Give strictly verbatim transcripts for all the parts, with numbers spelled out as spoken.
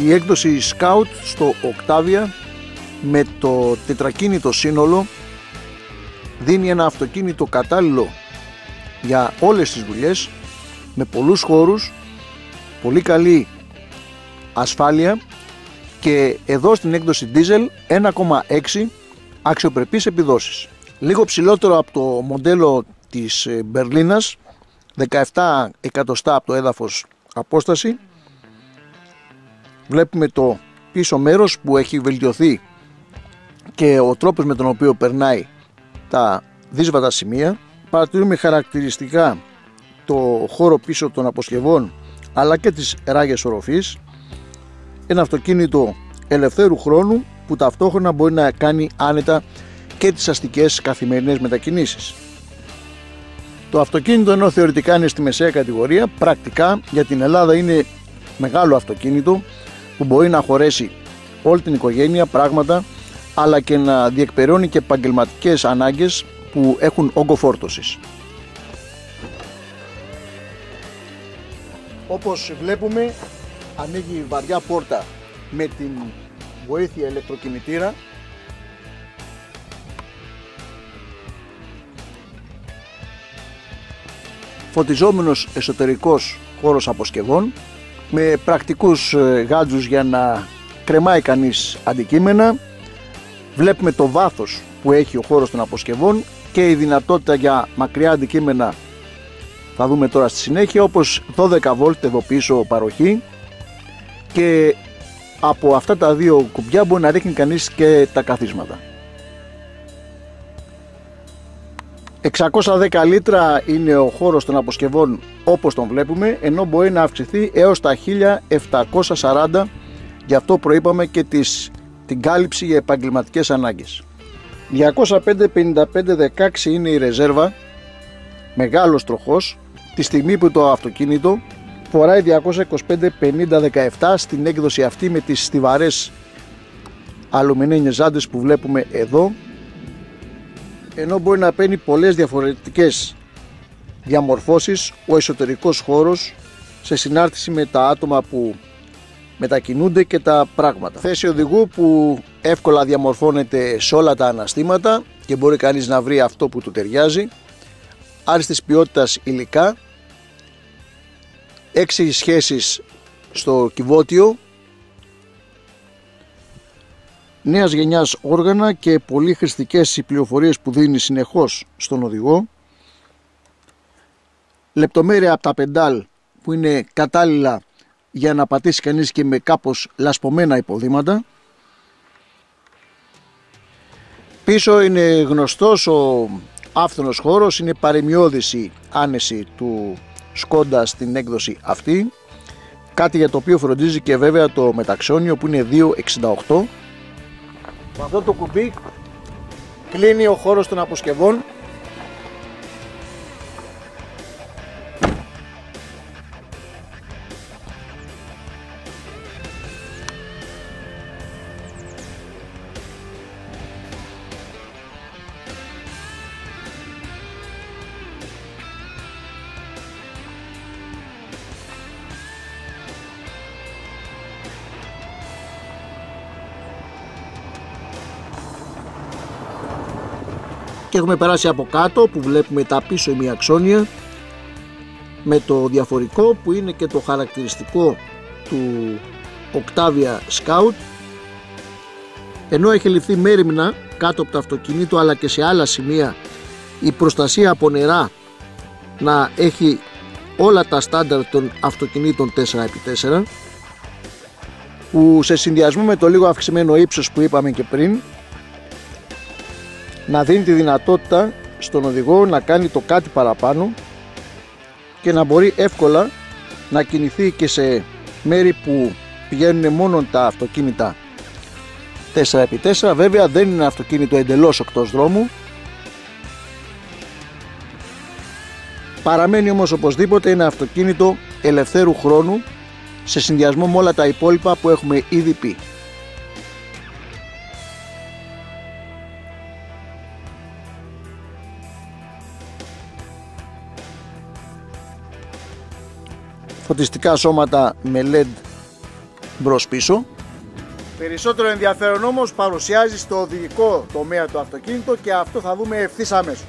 Η έκδοση Scout στο Octavia με το τετρακίνητο σύνολο δίνει ένα αυτοκίνητο κατάλληλο για όλες τις δουλειές, με πολλούς χώρους, πολύ καλή ασφάλεια και εδώ στην έκδοση Diesel ένα κόμμα έξι αξιοπρεπείς επιδόσεις. Λίγο ψηλότερο από το μοντέλο της Μπερλίνας, δεκαεπτά εκατοστά από το έδαφος απόσταση. Βλέπουμε το πίσω μέρος που έχει βελτιωθεί και ο τρόπος με τον οποίο περνάει τα δύσβατα σημεία. Παρατηρούμε χαρακτηριστικά το χώρο πίσω των αποσκευών αλλά και τις ράγες οροφής. Ένα αυτοκίνητο ελευθέρου χρόνου που ταυτόχρονα μπορεί να κάνει άνετα και τις αστικές καθημερινές μετακινήσεις. Το αυτοκίνητο, ενώ θεωρητικά είναι στη μεσαία κατηγορία, πρακτικά για την Ελλάδα είναι μεγάλο αυτοκίνητο που μπορεί να χωρέσει όλη την οικογένεια πράγματα, αλλά και να διεκπεραιώνει και επαγγελματικές ανάγκες που έχουν όγκο φόρτωσης. Όπως βλέπουμε, ανοίγει η βαριά πόρτα με την βοήθεια ηλεκτροκινητήρα. Φωτιζόμενος εσωτερικός χώρος αποσκευών με πρακτικούς γάντζους για να κρεμάει κανείς αντικείμενα. Βλέπουμε το βάθος που έχει ο χώρος των αποσκευών και η δυνατότητα για μακριά αντικείμενα θα δούμε τώρα στη συνέχεια, όπως δώδεκα βολτ εδώ πίσω παροχή, και από αυτά τα δύο κουμπιά μπορεί να ρίχνει κανείς και τα καθίσματα. εξακόσια δέκα λίτρα είναι ο χώρος των αποσκευών όπως τον βλέπουμε, ενώ μπορεί να αυξηθεί έως τα χίλια επτακόσια σαράντα, γι' αυτό προείπαμε και τις, την κάλυψη για επαγγελματικές ανάγκες. διακόσια πέντε πενήντα πέντε δεκαέξι είναι η ρεζέρβα, μεγάλος τροχός, τη στιγμή που το αυτοκίνητο φοράει διακόσια είκοσι πέντε πενήντα δεκαεπτά στην έκδοση αυτή με τις στιβαρές αλουμινένιες ζάντες που βλέπουμε εδώ, ενώ μπορεί να παίρνει πολλές διαφορετικές διαμορφώσεις ο εσωτερικός χώρος σε συνάρτηση με τα άτομα που μετακινούνται και τα πράγματα. Θέση οδηγού που εύκολα διαμορφώνεται σε όλα τα αναστήματα και μπορεί κανείς να βρει αυτό που του ταιριάζει. Άριστης ποιότητας υλικά, έξι σχέσεις στο κυβότιο, νέας γενιάς όργανα και πολύ χρηστικές οι πληροφορίες που δίνει συνεχώς στον οδηγό. Λεπτομέρεια από τα πεντάλ που είναι κατάλληλα για να πατήσει κανείς και με κάπως λασπωμένα υποδήματα. Πίσω είναι γνωστός ο άφθονος χώρος, είναι παρεμιώδης η άνεση του Σκόντα στην έκδοση αυτή, κάτι για το οποίο φροντίζει και βέβαια το μεταξώνιο που είναι δύο εξήντα οκτώ. Με αυτό το κουμπί κλείνει ο χώρος των αποσκευών. Και έχουμε περάσει από κάτω που βλέπουμε τα πίσω ημιαξώνια με το διαφορικό που είναι και το χαρακτηριστικό του Octavia Scout, ενώ έχει ληφθεί μέριμνα κάτω από το αυτοκίνητο αλλά και σε άλλα σημεία η προστασία από νερά να έχει όλα τα στάνταρ των αυτοκινήτων τέσσερα επί τέσσερα, που σε συνδυασμό με το λίγο αυξημένο ύψος που είπαμε και πριν να δίνει τη δυνατότητα στον οδηγό να κάνει το κάτι παραπάνω και να μπορεί εύκολα να κινηθεί και σε μέρη που πηγαίνουν μόνο τα αυτοκίνητα τέσσερα επί τέσσερα. Βέβαια δεν είναι αυτοκίνητο εντελώς εκτός δρόμου, παραμένει όμως οπωσδήποτε ένα αυτοκίνητο ελευθέρου χρόνου σε συνδυασμό με όλα τα υπόλοιπα που έχουμε ήδη πει. Φωτιστικά σώματα με ελ ι ντι μπρος πίσω. Περισσότερο ενδιαφέρον όμως παρουσιάζει στο οδηγικό τομέα το αυτοκίνητο και αυτό θα δούμε ευθύς αμέσως.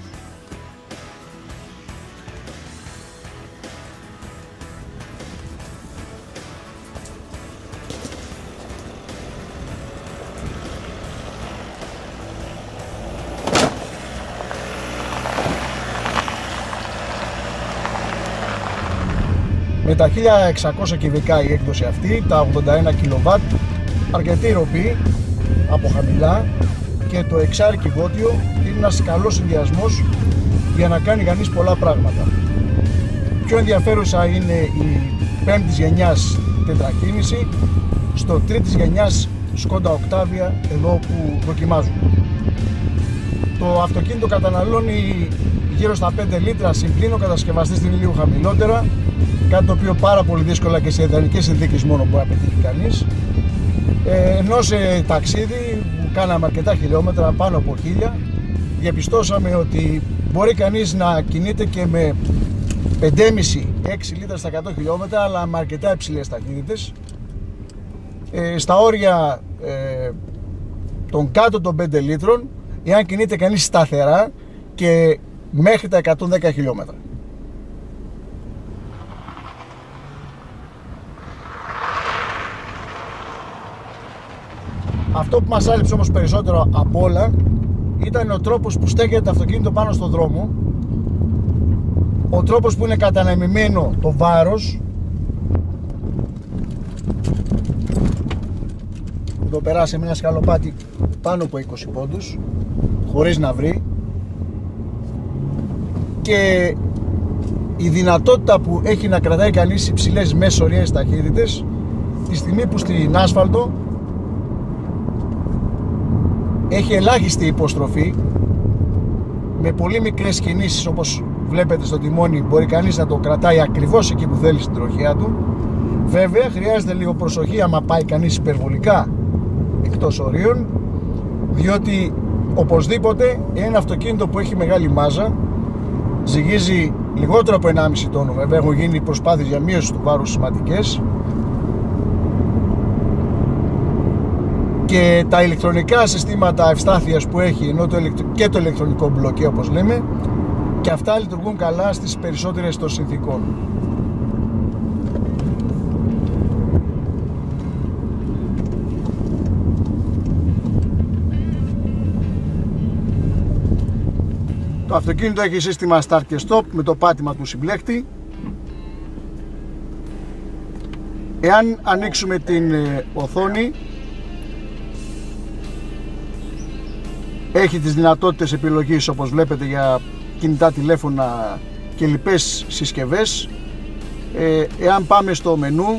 Με τα χίλια εξακόσια κυβικά η έκδοση αυτή, τα ογδόντα ένα κιλοβάτ, αρκετή ροπή από χαμηλά και το εξάρι κυβότιο είναι ένας καλός συνδυασμός για να κάνει κανείς πολλά πράγματα. Πιο ενδιαφέρουσα είναι η πέμπτης γενιάς τετρακίνηση στο τρίτης γενιάς Skoda Octavia εδώ που δοκιμάζουμε. Το αυτοκίνητο καταναλώνει γύρω στα πέντε λίτρα, συμπλήν ο κατασκευαστής είναι λίγο χαμηλότερα, κάτι το οποίο πάρα πολύ δύσκολα και σε ιδανικές συνθήκες μόνο μπορεί να πετύχει κανείς. Ε, ενώ σε ταξίδι που κάναμε αρκετά χιλιόμετρα, πάνω από χίλια, διαπιστώσαμε ότι μπορεί κανείς να κινείται και με πέντε κόμμα πέντε με έξι λίτρα στα εκατό χιλιόμετρα, αλλά με αρκετά υψηλές ταχύτητες. Ε, στα όρια ε, των κάτω των πέντε λίτρων, εάν κινείται κανείς σταθερά και μέχρι τα εκατόν δέκα χιλιόμετρα. Αυτό που μας άλυψε όμως περισσότερο από όλα ήταν ο τρόπος που στέκεται το αυτοκίνητο πάνω στον δρόμο, ο τρόπος που είναι κατανεμημένο το βάρος. Εδώ περάσει με ένα σκαλοπάτι πάνω από είκοσι πόντους χωρίς να βρει, και η δυνατότητα που έχει να κρατάει κανείς υψηλές μέσες οριακές ταχύτητες τη στιγμή που στην άσφαλτο έχει ελάχιστη υποστροφή, με πολύ μικρές κινήσεις όπως βλέπετε στο τιμόνι μπορεί κανείς να το κρατάει ακριβώς εκεί που θέλει στην τροχιά του. Βέβαια χρειάζεται λίγο προσοχή άμα πάει κανείς υπερβολικά εκτός ορίων, διότι οπωσδήποτε ένα αυτοκίνητο που έχει μεγάλη μάζα ζυγίζει λιγότερο από ενάμιση τόνο, βέβαια έχουν γίνει προσπάθειες για μείωση του βάρους σημαντικές, και τα ηλεκτρονικά συστήματα ευστάθειας που έχει, ενώ το ηλεκτρο... και το ηλεκτρονικό μπλοκέ όπως λέμε, και αυτά λειτουργούν καλά στις περισσότερες των συνθήκων. Το αυτοκίνητο έχει σύστημα start και stop με το πάτημα του συμπλέκτη. Εάν ανοίξουμε την οθόνη, έχει τις δυνατότητες επιλογής όπως βλέπετε για κινητά τηλέφωνα και λοιπές συσκευές. ε, Εάν πάμε στο μενού,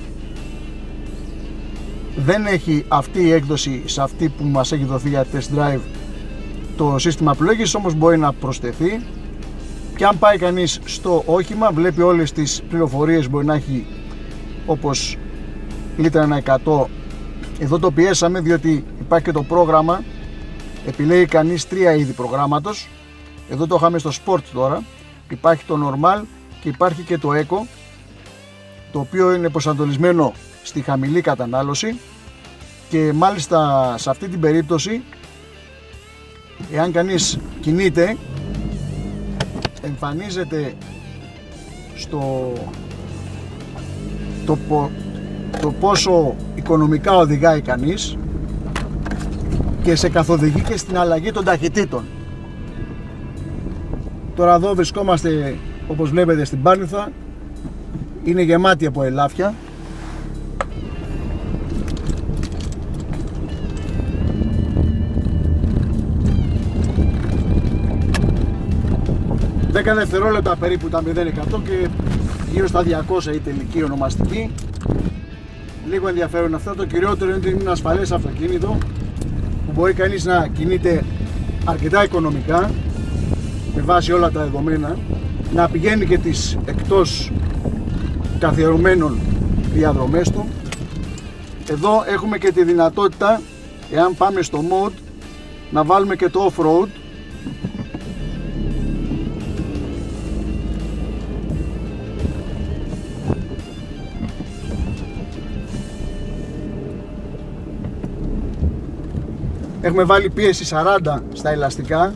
δεν έχει αυτή η έκδοση σε αυτή που μας έχει δοθεί για test drive το σύστημα πλοήγησης, όμως μπορεί να προσθεθεί. Και αν πάει κανείς στο όχημα βλέπει όλες τις πληροφορίες, μπορεί να έχει όπως λίτρα ένα εκατό. Εδώ το πιέσαμε διότι υπάρχει και το πρόγραμμα, επιλέγει κανείς τρία είδη προγράμματος. Εδώ το είχαμε στο Sport τώρα, υπάρχει το Normal και υπάρχει και το Eco, το οποίο είναι προσανατολισμένο στη χαμηλή κατανάλωση, και μάλιστα σε αυτή την περίπτωση εάν κανείς κινείται εμφανίζεται στο το, το πόσο οικονομικά οδηγάει κανείς και σε καθοδηγεί και στην αλλαγή των ταχυτήτων. Τώρα εδώ βρισκόμαστε όπως βλέπετε στην Πάρνηθα, είναι γεμάτη από ελάφια. δέκα δευτερόλεπτα περίπου τα μηδέν εκατό και γύρω στα διακόσια η τελική ονομαστική. Λίγο ενδιαφέρον αυτό. Το κυριότερο είναι ότι είναι ένα ασφαλές αυτοκίνητο που μπορεί κανείς να κινείται αρκετά οικονομικά με βάση όλα τα δεδομένα, να πηγαίνει και τις εκτός καθιερωμένων διαδρομές του. Εδώ έχουμε και τη δυνατότητα, εάν πάμε στο mode, να βάλουμε και το off-road. Έχουμε βάλει πίεση σαράντα στα ελαστικά.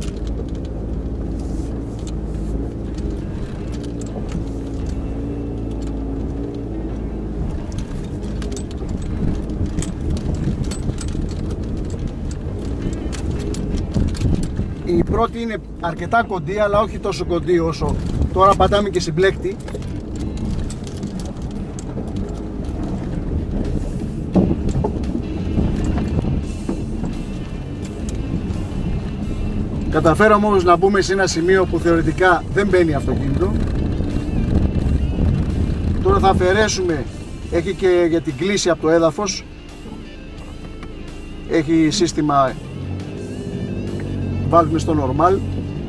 Η πρώτη είναι αρκετά κοντή, αλλά όχι τόσο κοντή όσο τώρα πατάμε και συμπλέκτη. Καταφέραμε όμως να μπούμε σε ένα σημείο που θεωρητικά δεν μπαίνει αυτοκίνητο. Τώρα θα αφαιρέσουμε, έχει και για την κλίση από το έδαφος, έχει σύστημα, βάλουμε στο normal.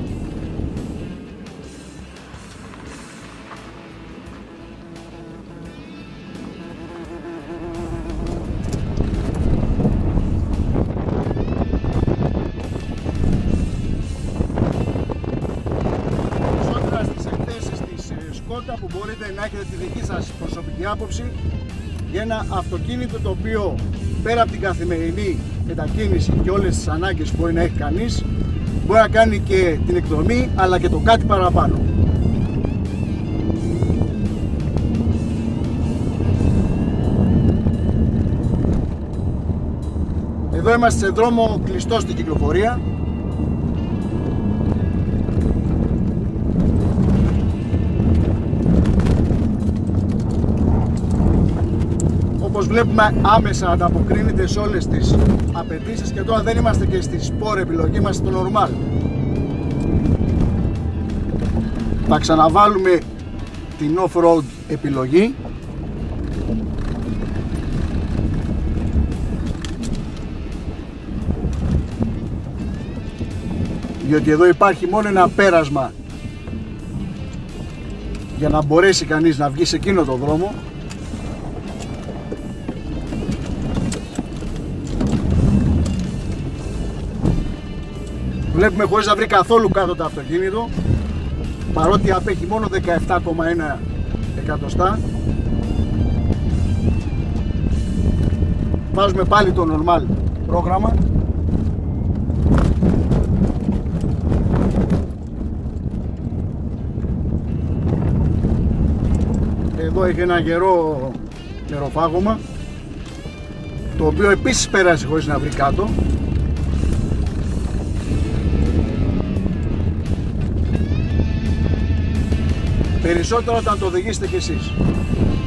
Που μπορείτε να έχετε τη δική σας προσωπική άποψη για ένα αυτοκίνητο το οποίο πέρα από την καθημερινή μετακίνηση και όλες τις ανάγκες που μπορεί να έχει κανείς, μπορεί να κάνει και την εκδρομή αλλά και το κάτι παραπάνω. Εδώ είμαστε σε δρόμο κλειστό στην κυκλοφορία. Όπως βλέπουμε άμεσα ανταποκρίνεται σε όλες τις απαιτήσεις και τώρα δεν είμαστε και στη sport επιλογή, είμαστε στο normal. Θα ξαναβάλουμε την off-road επιλογή. Διότι εδώ υπάρχει μόνο ένα πέρασμα για να μπορέσει κανείς να βγει σε εκείνο το δρόμο. Βλέπουμε χωρίς να βρει καθόλου κάτω το αυτοκίνητο, παρότι απέχει μόνο δεκαεπτά κόμμα ένα εκατοστά. Βάζουμε πάλι το normal πρόγραμμα. Εδώ έχει ένα γερό νεροφάγωμα, το οποίο επίσης πέρασε χωρίς να βρει κάτω. Περισσότερο όταν το οδηγήσετε κι εσείς.